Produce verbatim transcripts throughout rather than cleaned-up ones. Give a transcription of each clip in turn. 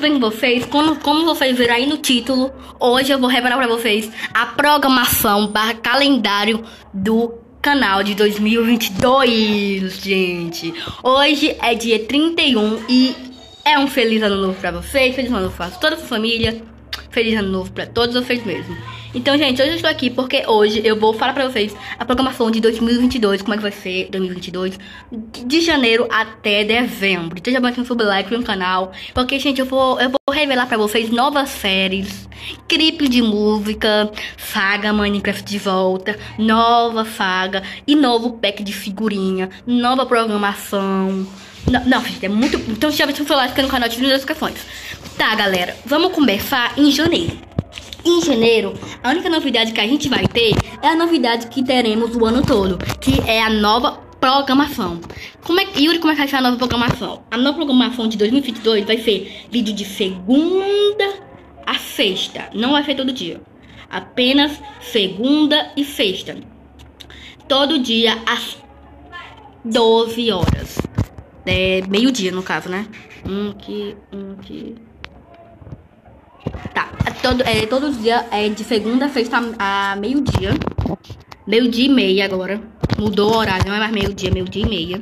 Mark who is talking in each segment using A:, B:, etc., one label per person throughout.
A: bem com vocês? Como, como vocês viram aí no título, hoje eu vou revelar pra vocês a programação barra calendário do canal de dois mil e vinte e dois, gente. Hoje é dia trinta e um e é um feliz ano novo pra vocês, feliz ano novo pra toda a sua família, feliz ano novo pra todos vocês mesmos. Então, gente, hoje eu estou aqui porque hoje eu vou falar pra vocês a programação de dois mil e vinte e dois, como é que vai ser dois mil e vinte e dois, de janeiro até dezembro. Então já bota um like no canal, porque, gente, eu vou, eu vou revelar pra vocês novas séries, clipe de música, saga Minecraft de volta, nova saga e novo pack de figurinha, nova programação. Não, não, gente, é muito... Então já deixa o seu like no canal, ative as notificações. Tá, galera, vamos começar em janeiro. Em janeiro, a única novidade que a gente vai ter é a novidade que teremos o ano todo, que é a nova programação. Como é, Yuri, como é que vai ser a nova programação? A nova programação de dois mil e vinte e dois vai ser vídeo de segunda a sexta. Não vai ser todo dia. Apenas segunda e sexta. Todo dia às doze horas. É meio-dia, no caso, né? Um aqui, um aqui... Tá, todo, é, todo dia é de segunda a sexta a meio-dia. Meio-dia e meia agora. Mudou o horário, não é mais meio-dia, meio-dia e meia.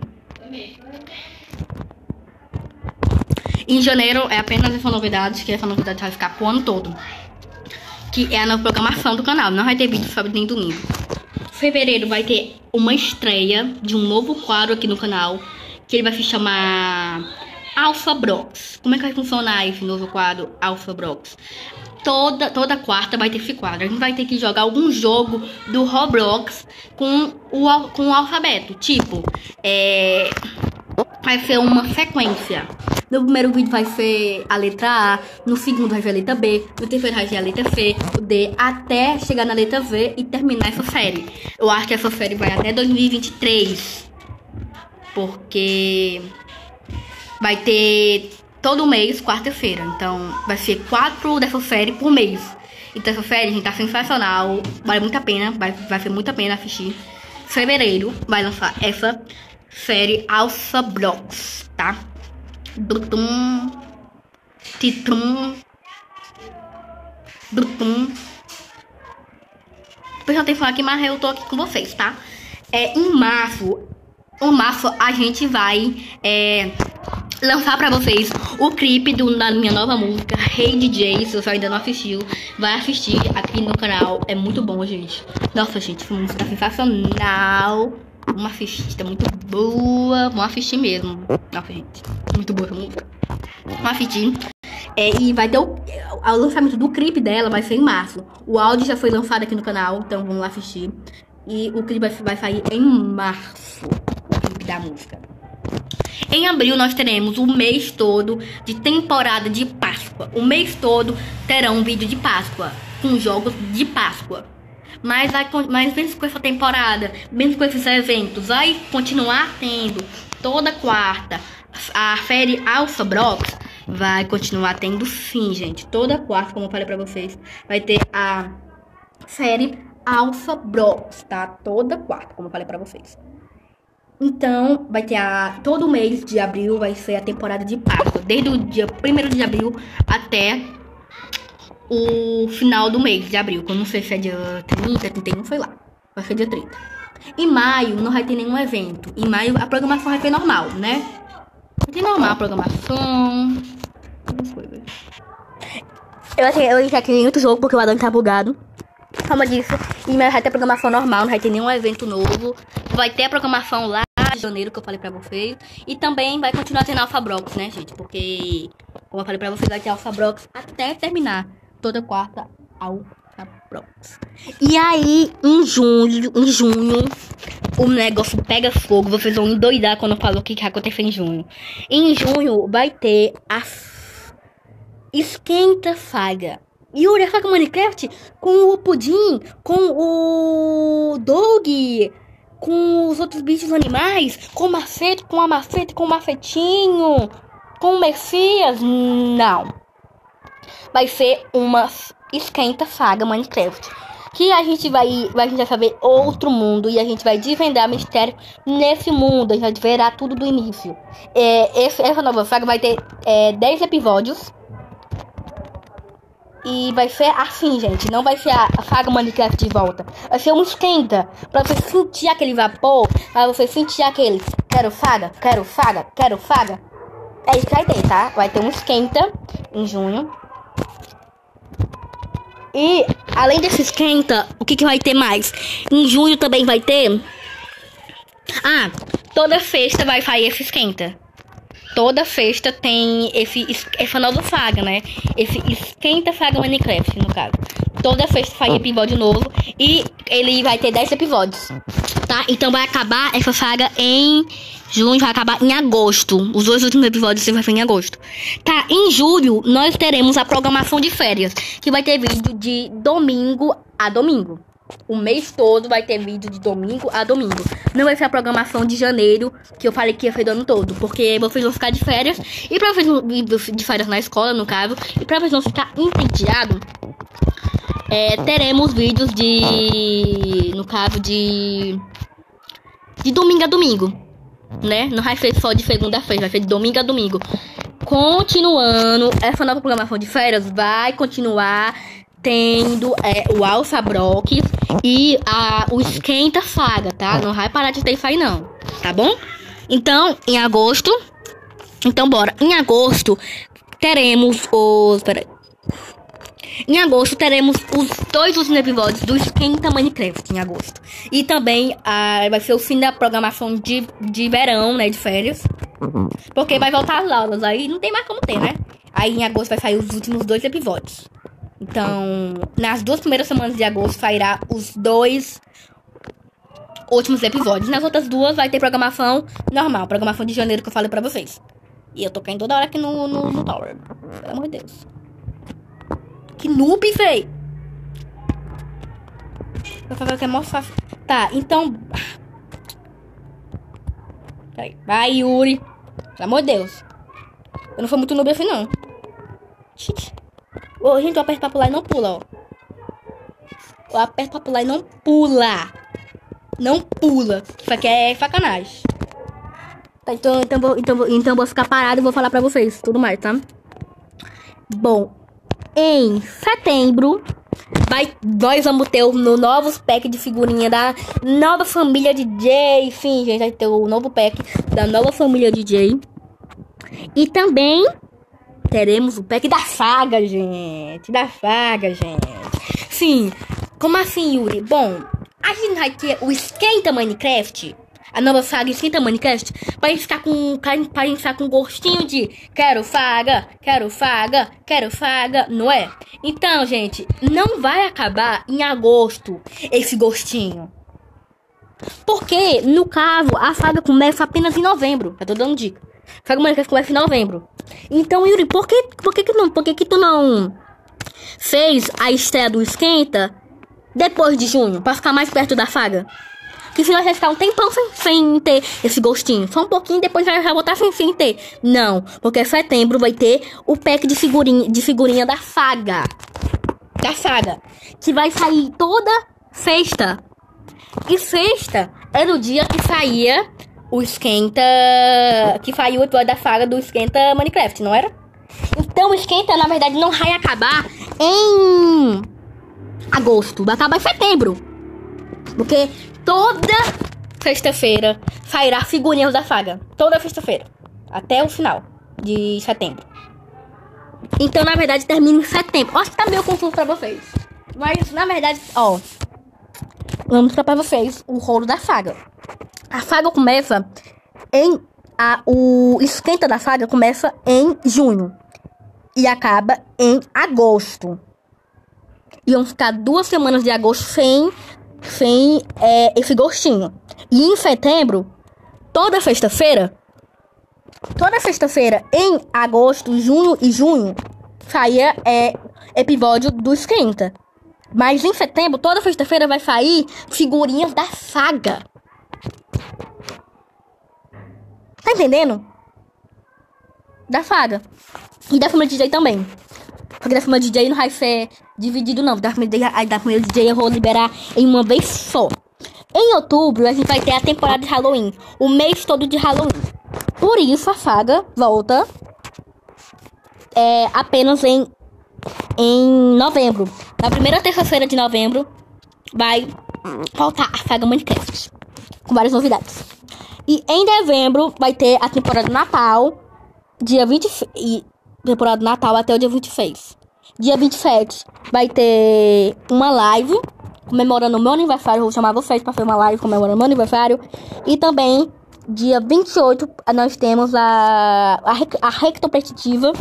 A: Em janeiro é apenas essa novidade, que essa novidade vai ficar pro ano todo. Que é a nova programação do canal, não vai ter vídeo sábado nem domingo. Fevereiro vai ter uma estreia de um novo quadro aqui no canal, que ele vai se chamar Alpha Brox. Como é que vai funcionar esse novo quadro Alpha Brox? Toda, toda quarta vai ter esse quadro. A gente vai ter que jogar algum jogo do Roblox com o, com o alfabeto. Tipo, é, vai ser uma sequência. No primeiro vídeo vai ser a letra A, no segundo vai ser a letra B, no terceiro vai ser a letra C, o D, até chegar na letra V e terminar essa série. Eu acho que essa série vai até dois mil e vinte e três. Porque vai ter todo mês, quarta-feira. Então, vai ser quatro dessa série por mês. Então, essa série, gente, tá sensacional. Vale muito a pena. Vai, vai ser muito a pena assistir. Fevereiro vai lançar essa série Alpha Brox, tá? Brutum. Titrum. Brutum. Depois eu tenho que falar aqui, mas eu tô aqui com vocês, tá? É, em março... Em março a gente vai é, lançar pra vocês o clipe do, da minha nova música, Hey D J. Se você ainda não assistiu, vai assistir aqui no canal. É muito bom, gente. Nossa, gente, essa música é sensacional. Vamos assistir, tá muito boa. Vamos assistir mesmo. Nossa, gente, muito boa essa música. Vamos assistir. É, e vai ter o, o lançamento do clipe dela, vai ser em março. O áudio já foi lançado aqui no canal, então vamos lá assistir. E o clipe vai, vai sair em março. Da música. Em abril nós teremos o mês todo de temporada de Páscoa. O mês todo terá um vídeo de Páscoa com jogos de Páscoa. Mas, vai, mas mesmo com essa temporada, mesmo com esses eventos, vai continuar tendo toda quarta a série Alpha Brox. Vai continuar tendo sim, gente. Toda quarta, como eu falei pra vocês, vai ter a série Alpha Brox, tá? Toda quarta, como eu falei pra vocês. Então, vai ter a... Todo mês de abril vai ser a temporada de Páscoa. Desde o dia primeiro de abril até o final do mês de abril. Que eu não sei se é dia trinta, trinta e um, sei lá. Vai ser dia trinta. Em maio não vai ter nenhum evento. Em maio a programação vai ser normal, né? Vai ter normal a programação. Algumas coisas. Eu, achei, eu já criei outro jogo porque o Adão tá bugado. Como eu disse, em maio vai ter programação normal. Não vai ter nenhum evento novo. Vai ter a programação lá de janeiro, que eu falei pra vocês. E também vai continuar tendo Alpha Brox, né, gente? Porque, como eu falei pra vocês, vai ter Alpha Brox até terminar. Toda quarta, Alpha Brox. E aí, em junho, em junho, o negócio pega fogo. Vocês vão endoidar quando eu falo o que vai acontecer em junho. Em junho, vai ter a Esquenta Saga. Yuri, a saga Minecraft com o Pudim, com o Doug, com os outros bichos animais, com o macete, com a macete, com o macetinho, com o Messias. Não. Vai ser uma Esquenta Saga Minecraft. Que a gente vai, a gente vai saber outro mundo e a gente vai desvendar mistério nesse mundo. A gente vai verá tudo do início. É, esse, essa nova saga vai ter é, dez episódios. E vai ser assim, gente. Não vai ser a, a Saga Minecraft de volta. Vai ser um esquenta. Pra você sentir aquele vapor. Pra você sentir aquele. Quero Saga, quero Saga, quero Saga. É isso que vai ter, tá? Vai ter um esquenta em junho. E além desse esquenta, o que, que vai ter mais? Em junho também vai ter. Ah, toda sexta vai sair esse esquenta. Toda sexta tem esse, essa nova saga, né? Esse esquenta Saga Minecraft, no caso. Toda sexta sai episódio novo. E ele vai ter dez episódios, tá? Então vai acabar essa saga em junho, vai acabar em agosto. Os dois últimos episódios vai ser em agosto. Tá, em julho nós teremos a programação de férias, que vai ter vídeo de domingo a domingo. O mês todo vai ter vídeo de domingo a domingo. Não vai ser a programação de janeiro, que eu falei que ia ser do ano todo. Porque vocês vão ficar de férias. E pra vocês não, de férias na escola, no caso. E pra vocês não ficar entediados, é, teremos vídeos de... No caso de... De domingo a domingo, né? Não vai ser só de segunda-feira, vai ser de domingo a domingo. Continuando, essa nova programação de férias vai continuar tendo é, o Alça Brock e a, o Esquenta Saga, tá? Não vai parar de ter isso aí, não, tá bom? Então, em agosto... Então, bora. Em agosto, teremos os... Peraí. Em agosto, teremos os dois últimos episódios do Esquenta Minecraft, em agosto. E também ah, vai ser o fim da programação de, de verão, né? De férias. Porque vai voltar as aulas, aí não tem mais como ter, né? Aí em agosto vai sair os últimos dois episódios. Então, nas duas primeiras semanas de agosto sairá os dois últimos episódios. Nas outras duas vai ter programação normal, programação de janeiro que eu falei pra vocês. E eu tô caindo toda hora aqui no, no, no Tower. Pelo amor de Deus. Que noob, véi! Vou fazer o que é mó fácil. Tá, então... Peraí. Vai, Yuri. Pelo amor de Deus. Eu não sou muito noob assim, não. Xixi. Ô, gente, eu aperto pra pular e não pula, ó. Eu aperto pra pular e não pula. Não pula. Isso aqui é sacanagem. Tá, então, então, vou, então, então vou ficar parado e vou falar pra vocês tudo mais, tá? Bom, em setembro, vai, nós vamos ter o no novos pack de figurinha da nova família D J. Sim, gente, vai ter o novo pack da nova família D J. E também... teremos o pack da saga, gente. Da saga, gente. Sim. Como assim, Yuri? Bom, a gente vai ter o Esquenta Minecraft. A nova saga Esquenta Minecraft. Pra gente ficar com, pra gente ficar com gostinho de quero saga, quero saga, quero saga, não é? Então, gente, não vai acabar em agosto esse gostinho. Porque, no caso, a saga começa apenas em novembro. Eu tô dando dica. A saga Minecraft começa em novembro. Então, Yuri, por que, por que, que, não, por que, que tu não fez a estreia do Esquenta depois de junho? Pra ficar mais perto da saga? Que senão vai ficar um tempão sem, sem ter esse gostinho. Só um pouquinho, depois vai, vai voltar sem, sem ter. Não, porque setembro vai ter o pack de figurinha, de figurinha da saga. Da saga. Que vai sair toda sexta. E sexta era o dia que saía o Esquenta... Que saiu o episódio da saga do Esquenta Minecraft, não era? Então o Esquenta, na verdade, não vai acabar em agosto. Vai acabar em setembro. Porque toda sexta-feira sairá figurinhas da saga. Toda sexta-feira. Até o final de setembro. Então, na verdade, termina em setembro. Acho que tá meio confuso pra vocês. Mas, na verdade, ó... Vamos mostrar pra vocês o rolo da saga. A saga começa em... A, o esquenta da saga começa em junho. E acaba em agosto. E vão ficar duas semanas de agosto sem... Sem é, esse gostinho. E em setembro, toda sexta-feira, toda sexta-feira em agosto, junho e junho, saía é, episódio do Esquenta. Mas em setembro, toda sexta-feira vai sair figurinhas da saga. Tá entendendo? Da saga. E da família D J também. Porque da família D J não vai ser dividido, não. Da família, da família D J eu vou liberar em uma vez só. Em outubro, a gente vai ter a temporada de Halloween. O mês todo de Halloween. Por isso, a saga volta é, apenas em em novembro. Na primeira terça-feira de novembro vai voltar a saga Minecraft, com várias novidades. E em dezembro vai ter a temporada do Natal, dia vinte e temporada do Natal até o dia vinte e seis. Dia vinte e sete vai ter uma live comemorando o meu aniversário. Vou chamar vocês para fazer uma live comemorando o meu aniversário. E também dia vinte e oito nós temos a, a, a retrospectiva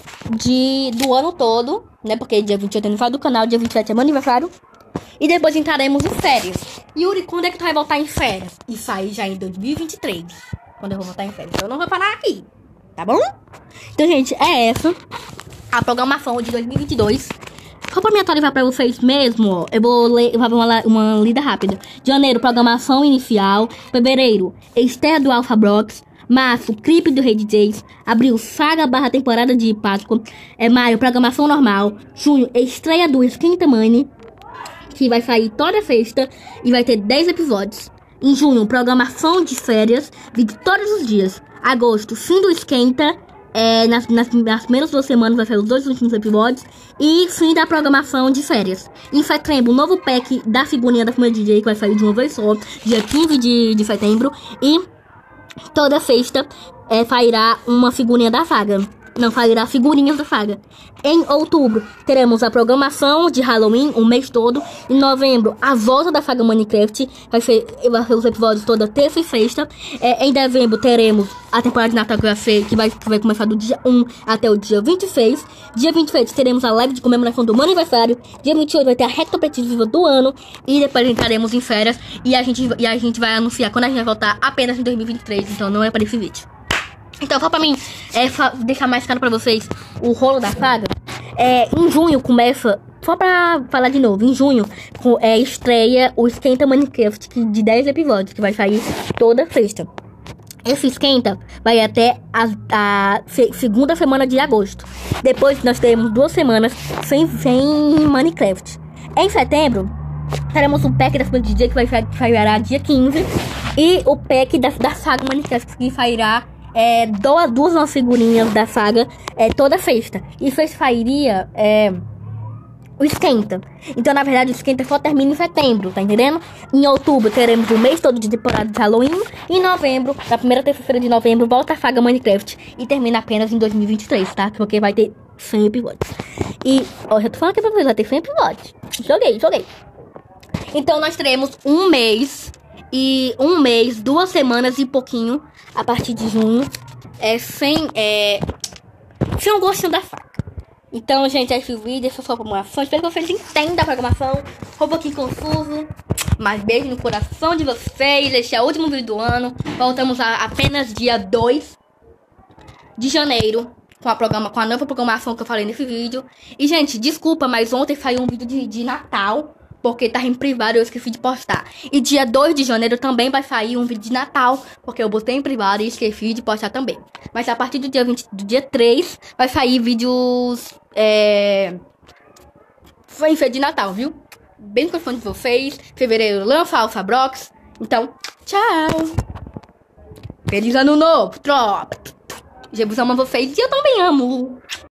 A: de, do ano todo, né? Porque dia vinte e oito é aniversário do canal, dia vinte e sete é meu aniversário. E depois entraremos em férias. Yuri, quando é que tu vai voltar em férias? Isso aí já em dois mil e vinte e três. Quando eu vou voltar em férias. Então eu não vou parar aqui, tá bom? Então, gente, é essa a programação de dois mil e vinte e dois. Só pra me atualizar pra vocês mesmo, ó, eu vou ler, eu vou uma, uma lida rápida. Janeiro, programação inicial. Fevereiro, estreia do Alpha Blocks. Março, clipe do Rei D Js. Abril, saga barra temporada de Páscoa. É maio, programação normal. Junho, estreia do Esquenta Money, que vai sair toda sexta e vai ter dez episódios. Em junho, programação de férias, vídeo todos os dias. Agosto, fim do Esquenta. É, nas, nas, nas primeiras duas semanas vai ser os dois últimos episódios. E fim da programação de férias. Em setembro, novo pack da figurinha da Família D J, que vai sair de uma vez só, dia quinze de, de setembro. E toda sexta é, sairá uma figurinha da saga. Não sairá figurinhas da saga. Em outubro, teremos a programação de Halloween, o mês todo. Em novembro, a volta da saga Minecraft. Vai ser, vai ser os episódios toda terça e sexta. É, em dezembro, teremos a temporada de Natal que vai, ser, que, vai, que vai começar do dia um até o dia vinte e seis. Dia vinte e sete, teremos a live de comemoração do meu aniversário. Dia vinte e oito vai ter a retrospectiva do ano. E depois entraremos em férias. E a gente, e a gente vai anunciar quando a gente vai voltar apenas em dois mil e vinte e três. Então não é para esse vídeo. Então, só pra mim é, deixar mais claro pra vocês o rolo da saga, é, em junho começa, só pra falar de novo, em junho é, estreia o Esquenta Minecraft de dez episódios, que vai sair toda sexta. Esse Esquenta vai até a, a se, segunda semana de agosto. Depois nós teremos duas semanas sem, sem Minecraft. Em setembro, teremos o pack da Família D J, que vai sairá dia quinze. E o pack da, da saga Minecraft, que sairá É, duas, duas novas figurinhas da saga é, toda sexta. Isso sairia é, o Esquenta. Então, na verdade, o Esquenta só termina em setembro, tá entendendo? Em outubro teremos o mês todo de temporada de Halloween. Em novembro, na primeira terça-feira de novembro, volta a saga Minecraft e termina apenas em dois mil e vinte e três, tá? Porque vai ter cem episódios. E, ó, eu tô falando aqui pra vocês, vai ter cem episódios. Joguei, joguei. Então, nós teremos um mês e um mês, duas semanas e pouquinho a partir de junho, é, sem, é, sem um gostinho da faca. Então, gente, esse vídeo, essa é a sua programação. Espero que vocês entendam a programação. Foi um pouquinho confuso, mas beijo no coração de vocês. Esse é o último vídeo do ano. Voltamos a, apenas dia dois de janeiro com a, programa, com a nova programação que eu falei nesse vídeo. E, gente, desculpa, mas ontem saiu um vídeo de, de Natal, porque tá em privado e eu esqueci de postar. E dia dois de janeiro também vai sair um vídeo de Natal, porque eu botei em privado e esqueci de postar também. Mas a partir do dia vinte, do dia três, vai sair vídeos... É... Foi em feira de Natal, viu? Bem no telefone de vocês. Fevereiro lança Alpha Blocks. Então, tchau! Feliz ano novo, tropa! Jesus ama vocês e eu também amo!